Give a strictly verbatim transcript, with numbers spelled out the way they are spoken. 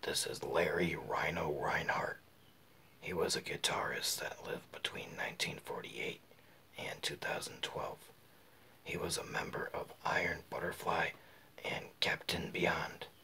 This is Larry Rhino Reinhardt. He was a guitarist that lived between nineteen forty-eight and two thousand twelve. He was a member of Iron Butterfly and Captain Beyond.